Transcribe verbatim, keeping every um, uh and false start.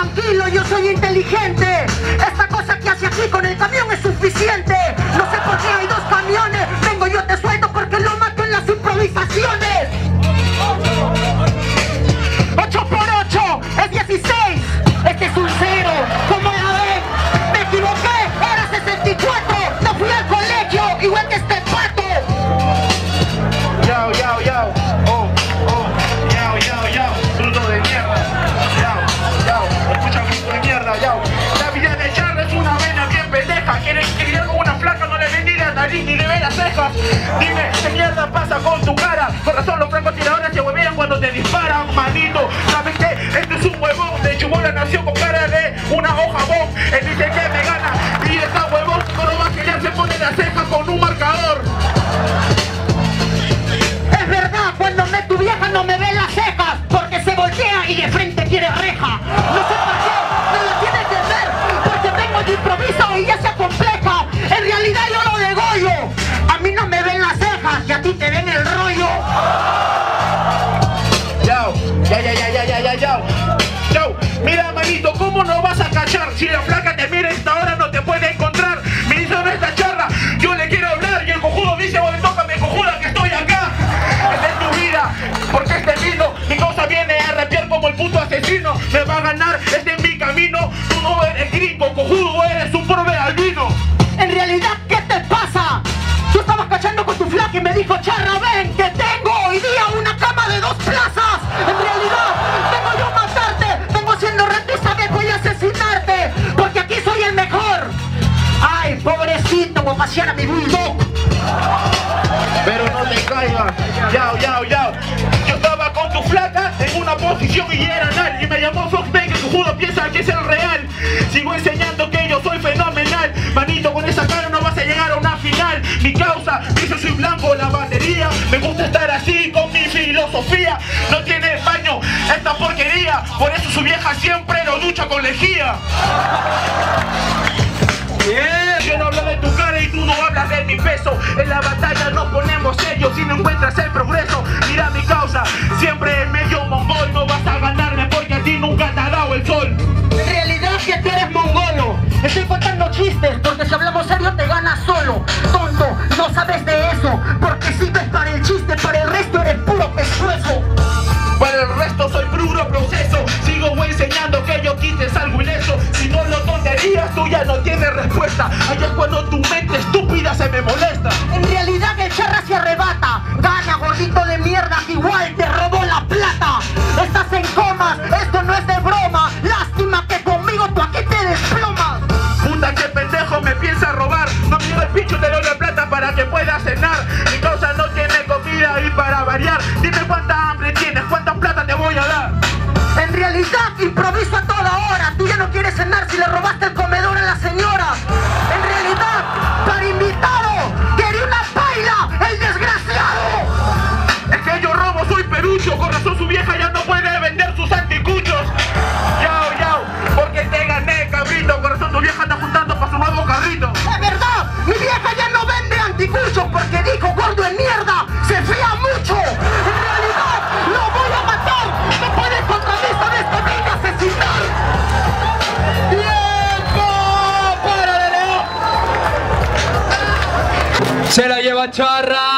tranquilo, yo soy inteligente. Esta cosa que hace aquí con el camión es suficiente. No sé por qué hay dos camiones. Vengo, yo te suelto porque lo mato en las improvisaciones. ocho por ocho es dieciséis. Este es un cero. ¿Cómo la ven? Me equivoqué, era sesenta y cuatro. No fui al colegio, igual que este pato. Yao, yao, yao. Oh, oh. Yao, yao, yao. Fruto de mierda. Yao, yao. Escucha, fruto de mierda, yao. La vida de Charles es una vena bien pendeja. Quieren escribir con una flaca, no le ven ni la nariz ni le ven las cejas. Dime, ¿qué mierda pasa con tu cara? Por razón los francotiradores se huevean cuando te disparan, manito. ¿Sabes qué? Este es un huevón. De Chubola nació con cara de una hoja bomb. Él dice que me gana y está huevón. Cuando va a pelear se pone la ceja con un marcador. Es verdad, cuando me tu vieja no me ve las cejas, porque se voltea y de frente quiere reja. No sé por qué, no lo tienes que ver, porque vengo de improviso y ya se compleja. En realidad yo lo degollo. A mí no me ven las cejas y a ti te ven el rollo. Yao, ya, ya, ya, ya, ya, ya, yao. Yao, mira, manito, ¿cómo no vas a cachar? Si la flaca te mira a esta hora no te puede encontrar. Me hizo esta charla, yo le quiero hablar y el cojudo dice, oye, tócame, cojuda, que estoy acá. Esta es tu vida, porque este vino, mi cosa viene a rapear como el puto asesino. Me va a ganar, este es mi camino. Tú no eres gringo, cojudo, eres un pobre albino. En realidad, ¿qué te pasa? Tú estabas cachando con tu flaca y me dijo, charra, ven, que tengo hoy día una cama de dos plazas. En realidad, vengo yo a matarte, vengo siendo rentista que voy a asesinarte, porque aquí soy el mejor. Ay, pobrecito, como pasear mi bulldog. Pero no te caigas, yao, yao, yao. Yo estaba con tu flaca en una posición y era anal. Y me llamó Foxman, que tu judo piensa que es el real. Sigo enseñando que yo soy fenomenal. Manito, con esa cara no vas a llegar a una final. Mi causa, dice soy blanco, la batería. Me gusta estar así con mi filosofía. No tiene baño esta porquería. Por eso su vieja siempre lo ducha con lejía. Yeah. Yo no hablo de tu cara y tú no hablas de mi peso. En la batalla nos ponemos serios si no encuentras el progreso. Mira mi causa, siempre en medio mongol. No vas a ganarme porque a ti nunca te ha dado el sol. En realidad que tú eres mongolo. Estoy contando chistes porque si hablamos serio te ganas solo. Tonto, no sabes de eso, porque sirves para el chiste, para el resto eres puro pescuezo. Para el resto soy puro proceso. Sigo enseñando que yo quites algo ileso. Si no lo tonterías, tú ya no tienes respuesta. Ahí es cuando tu mente estúpida se me molesta. En realidad el charra se arrebata. Gana, gordito de mierda, que igual te robó la plata. Estás en comas, esto no es de broma. Lástima que conmigo tú aquí te desplomas. Puta, que pendejo me piensa robar. No me el pincho, te doy la plata para que puedas cenar. Mi causa no tiene comida y para variar. Dime cuánta hambre tienes, cuánta plata te voy a dar. En realidad improviso a toda hora. Tú ya no quieres cenar si le robaste el comedor a la señora. En realidad, para invitado, quería una paila, el desgraciado. Es que yo robo, soy perucho. Con razón su vieja ya no puede vender sus anticuchos. Yao, yao, porque te gané, cabrito. Con razón tu vieja está juntando para su nuevo carrito. Es verdad, mi vieja ya no vende anticuchos porque dijo, gordo en mierda, se fía mucho. En realidad, lo voy a matar. No puedes contra mí, sabes que venga a asesinar. ¡Tiempo! ¡Para de león! Se la lleva Charra.